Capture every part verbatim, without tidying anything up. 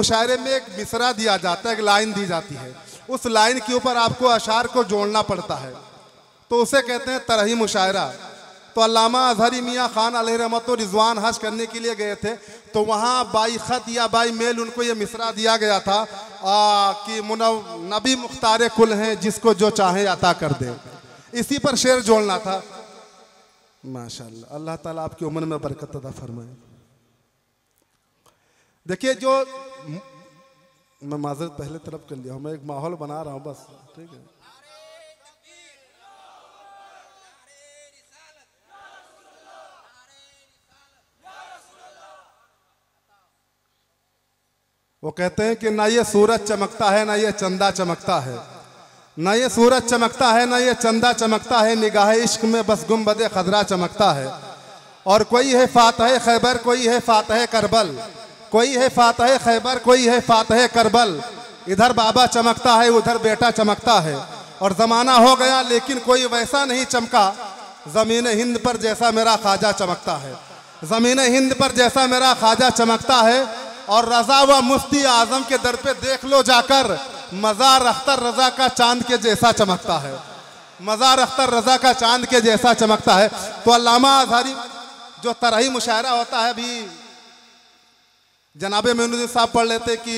मुशायरे में एक मिसरा दिया जाता है, एक लाइन दी जाती है, उस लाइन के ऊपर आपको अशार को जोड़ना पड़ता है, तो उसे कहते हैं तरही मुशायरा। तो अल्लामा अजहरी मियाँ खान अलैहि रहमत व रिजवान हज करने के लिए गए थे, तो वहाँ बाई ख़त या बाई मेल उनको ये मिसरा दिया गया था आ, कि मुनव नबी मुख्तार कुल हैं, जिसको जो चाहे अता कर दे। इसी पर शेर जोड़ना था। माशाअल्लाह, अल्लाह ताला आपकी उम्र में बरकत अता फरमाए। देखिए, जो मैं माजरत पहले तरफ कर लिया हूँ, मैं एक माहौल बना रहा हूँ बस, ठीक है। वो कहते हैं कि ना ये सूरज चमकता है ना ये चंदा चमकता है, ना ये सूरज चमकता है ना ये चंदा चमकता है, निगाह इश्क में बस गुंबदे खदरा चमकता है। और कोई है फातह खैबर, कोई है फातह करबल, कोई है फातह खैबर, कोई है फातह करबल, इधर बाबा चमकता है उधर बेटा चमकता है। और ज़माना हो गया लेकिन कोई वैसा नहीं चमका, ज़मीन हिंद पर जैसा मेरा ख्वाजा चमकता है, ज़मीन हिंद पर जैसा मेरा ख्वाजा चमकता है। और रज़ा व मुफ्ती आज़म के दर पे देख लो जाकर, मज़ार अख्तर रज़ा का चांद के जैसा चमकता है, मज़ार अख्तर रज़ा का चांद के जैसा चमकता है। तो अल्लामा अज़हरी जो तरही मुशायरा होता है, अभी जनाब मोइनुद्दीन साहब पढ़ लेते कि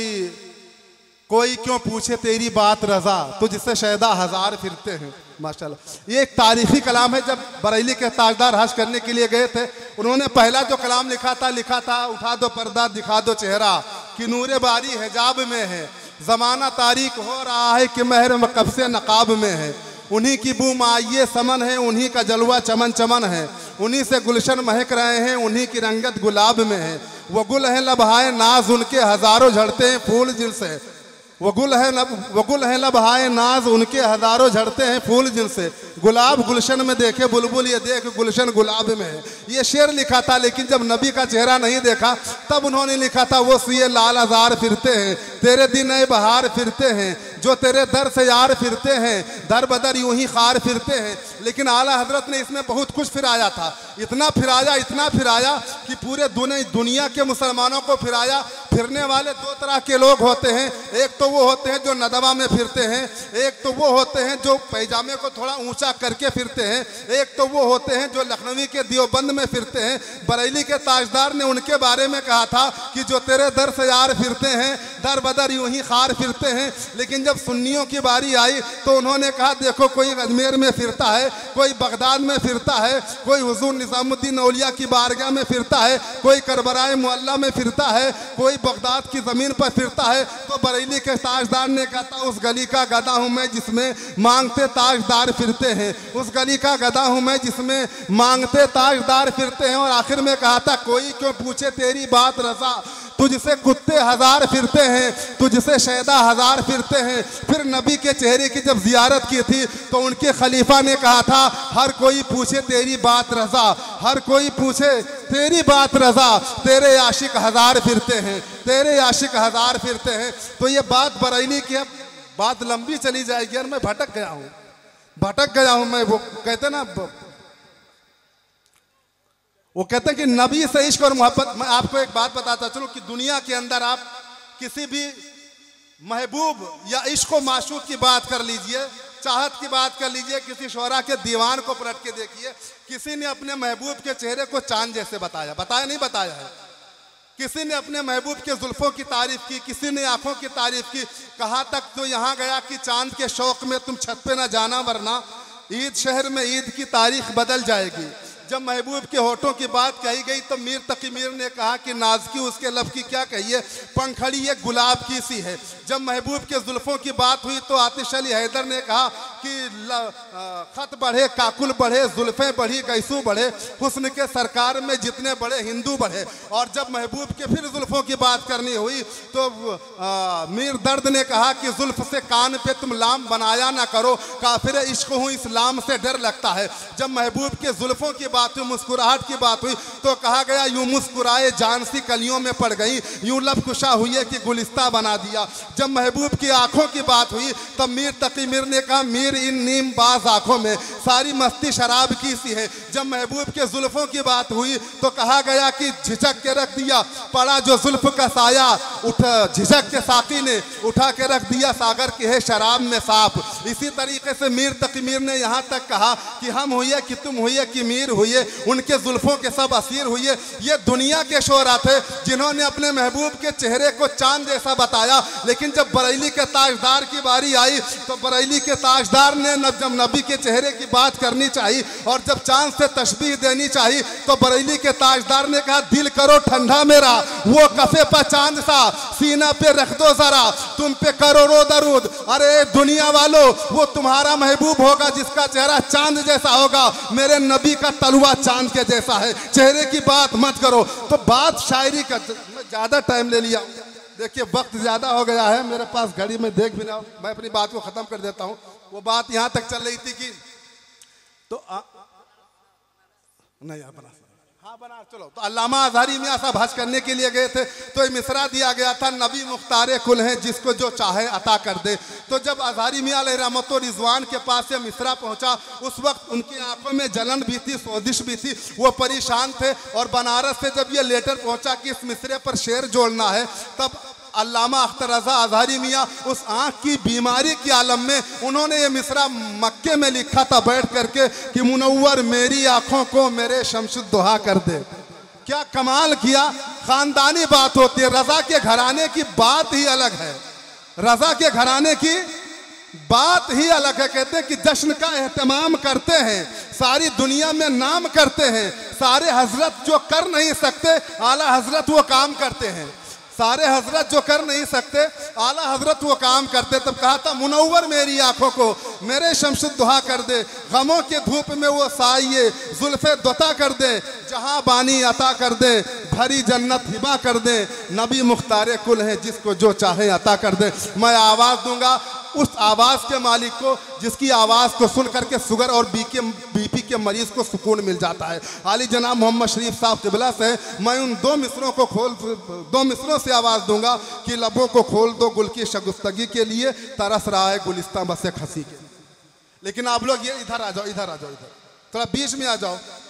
कोई क्यों पूछे तेरी बात रज़ा, तुझसे शैदा हज़ार फिरते हैं। माशाल्लाह, ये एक तारीखी कलाम है। जब बरेली के ताजदार हज करने के लिए गए थे, उन्होंने पहला जो कलाम लिखा था लिखा था उठा दो पर्दा दिखा दो चेहरा, कि नूरे बारी हिजाब में है, ज़माना तारीख हो रहा है कि महर कब से नकाब में है। उन्हीं की बू माइये समन है, उन्हीं का जलवा चमन चमन है, उन्हीं से गुलशन महक रहे हैं, उन्हीं की रंगत गुलाब में है। वो गुल है लबहाए नाज उनके हज़ारों झड़ते हैं फूल जिनसे, वो गुल है लब वो गुल है लबहाए नाज उनके हज़ारों झड़ते हैं फूल जिनसे, गुलाब गुलशन में देखे बुलबुल ये देख गुलशन गुलाब में है। ये शेर लिखा था, लेकिन जब नबी का चेहरा नहीं देखा तब उन्होंने लिखा था वो सुए लाल हज़ार फिरते हैं, तेरे दिन नए बहार फिरते हैं, जो तेरे दर से यार फिरते हैं, दर बदर यूं ही खार फिरते हैं। लेकिन आला हजरत ने इसमें बहुत कुछ फिराया था, इतना फिराया इतना फिराया कि पूरे दुनिया के मुसलमानों को फिराया। फिरने वाले दो तरह के लोग होते हैं, एक तो वो होते हैं जो नदवा में फिरते हैं, एक तो वो होते हैं जो पैजामे को थोड़ा ऊंचा करके फिरते हैं, एक तो वो होते हैं जो लखनवी के दियोबंद में फिरते हैं। बरेली के ताजदार ने उनके बारे में कहा था कि जो तेरे दर से यार फिरते हैं, दर बदर यूं ही खार फिरते हैं। लेकिन जब सुन्नियों की बारी आई तो उन्होंने कहा देखो, कोई अजमेर में फिरता है, कोई बगदाद में फिरता है, कोई हुजूर निज़ामुद्दीन औलिया की बारगाह में फिरता है, कोई करबराए मुअल्ला में फिरता है, कोई बगदाद की ज़मीन पर फिरता है। तो बरेली के ताजदार ने कहा था उस गली का गदा हूँ मैं जिसमें मांगते ताजदार फिरते हैं, उस गली का गदा हूँ मैं जिसमें मांगते ताजदार फिरते हैं। और आखिर में कहा था कोई क्यों पूछे तेरी बात रज़ा, तुझसे कुत्ते हज़ार फिरते हैं, तुझसे शैदा हज़ार फिरते हैं। फिर नबी के चेहरे की जब जियारत की थी तो उनके खलीफा ने कहा था हर कोई पूछे तेरी बात रज़ा, हर कोई पूछे तेरी बात रज़ा, तेरे आशिक हज़ार फिरते हैं, तेरे आशिक हज़ार फिरते हैं। तो ये बात बरेली की, अब बात लंबी चली जाएगी और मैं भटक गया हूँ भटक गया हूँ मैं। वो कहते ना वो कहते हैं कि नबी से इश्क और मोहब्बत। मैं आपको एक बात बताता चलूं कि दुनिया के अंदर आप किसी भी महबूब या इश्क व माशूक की बात कर लीजिए, चाहत की बात कर लीजिए, किसी शोरा के दीवान को पलट के देखिए, किसी ने अपने महबूब के चेहरे को चांद जैसे बताया बताया नहीं बताया है। किसी ने अपने महबूब के जुल्फों की तारीफ की, किसी ने आंखों की तारीफ की, कहा तक तो यहाँ गया कि चांद के शौक में तुम छत पे ना जाना वरना ईद शहर में ईद की तारीख बदल जाएगी। जब महबूब के होठों की बात कही गई तो मीर तकी मीर ने कहा कि नाज़की उसके लब की क्या कहिए, पंखड़ी ये गुलाब की सी है। जब महबूब के जुल्फ़ों की बात हुई तो आतिश अली हैदर ने कहा कि ख़त बढ़े काकुल बढ़े, जुल्फ़ें बढ़ी गैसू बढ़े, हुस्न के सरकार में जितने बड़े हिंदू बढ़े। और जब महबूब के फिर जुल्फ़ों की बात करनी हुई तो आ, मीर दर्द ने कहा कि जुल्फ़ से कान पे तुम लाम बनाया ना करो, काफिर इश्क हूँ इस्लाम से डर लगता है। जब महबूब के जुल्फ़ों की बात हुई, मुस्कुराहट की बात हुई, तो कहा गया यूं मुस्कुराए जान सी कलियों में पड़ गई, यूं लब कुशा हुई है कि गुलिस्ता बना दिया। जब महबूब की आंखों की बात हुई तब मीर तकी मीर ने कहा मीर इन नीम बाज आंखों में सारी मस्ती शराब की सी है। जब महबूब के जुल्फों की बात हुई तो कहा गया कि झिझक के रख दिया, पड़ा जो जुल्फ का साया, उठ झिझक के साकी ने उठा के रख दिया सागर के है शराब में साफ। इसी तरीके से मीर तकी मीर ने यहाँ तक कहा कि हम हुए कि तुम हुए कि मीर हुए, उनके जुल्फों के सब असीर हुए। ये दुनिया के शोरा थे जिन्होंने अपने महबूब के चेहरे को चांद जैसा बताया, लेकिन जब बरेली के ताजदार की बारी आई तो बरेली के ताजदार ने जब नबी के चेहरे की बात करनी चाहिए और जब चांद से तशबीह देनी चाहिए तो बरेली के ताजदार ने कहा दिल करो ठंडा मेरा, वो कफे पर चांद सा सीना पे रख दो जरा, तुम पे करोड़ों दरूद। अरे दुनिया वालों, वो तुम्हारा महबूब होगा जिसका चेहरा चांद जैसा होगा, मेरे नबी का तलवा चांद के जैसा है। चेहरे की बात मत करो। तो बात शायरी का, मैं ज्यादा टाइम ले लिया, देखिए वक्त ज्यादा हो गया है मेरे पास, घड़ी में देख भी ना, मैं अपनी बात को खत्म कर देता हूँ। वो बात यहाँ तक चल रही थी कि तो आ, नहीं आप बना हाँ बना चलो। तो अल्लामा अज़हरी मियाँ साहब हज करने के लिए गए थे तो ये मिसरा दिया गया था, नबी मुख्तारे कुल है जिसको जो चाहे अता कर दे। तो जब अज़हरी मियाँ अलैहि रहमत व रिज़वान के पास ये मिसरा पहुंचा उस वक्त उनकी आंखों में जलन भी थी, सोजिश भी थी, वो परेशान थे। और बनारस से जब ये लेटर पहुंचा कि इस मिसरे पर शेर जोड़ना है, तब अल्लामा अख्तर रज़ा अज़हरी मियाँ उस आँख की बीमारी के आलम में उन्होंने ये मिसरा मक्के में लिखा था बैठ करके कि मुनव्वर मेरी आँखों को मेरे शमशुद्दोहा कर दे। क्या कमाल किया, ख़ानदानी बात होती है। रज़ा के घराने की बात ही अलग है, रज़ा के घराने की बात ही अलग है। कहते हैं कि जश्न का एहतमाम करते हैं, सारी दुनिया में नाम करते हैं, सारे हजरत जो कर नहीं सकते आला हजरत वो काम करते हैं, सारे हजरत जो कर नहीं सकते आला हजरत वो काम करते। तब कहा था मुनव्वर मेरी आंखों को मेरे शमशुद्दोहा कर दे, गमों के धूप में वो साये जुल्फे दोता कर दे, जहां बानी अता कर दे, भरी जन्नत हिबा कर दे, नबी मुख्तारे कुल है जिसको जो चाहे अता कर दे। मैं आवाज़ दूंगा उस आवाज़ के मालिक को जिसकी आवाज़ को सुन करके शुगर और बी के बीपी के मरीज़ को सुकून मिल जाता है। आली जनाब मोहम्मद शरीफ साहब क़िबला से मैं उन दो मिसरों को खोल दो मिसरों से आवाज़ दूंगा कि लबों को खोल दो गुल की शगुफ्तगी के लिए, तरस रहा है गुलिस्तां बसे खसी के लिए। लेकिन आप लोग ये इधर आ जाओ, इधर आ जाओ, इधर थोड़ा बीच में आ जाओ।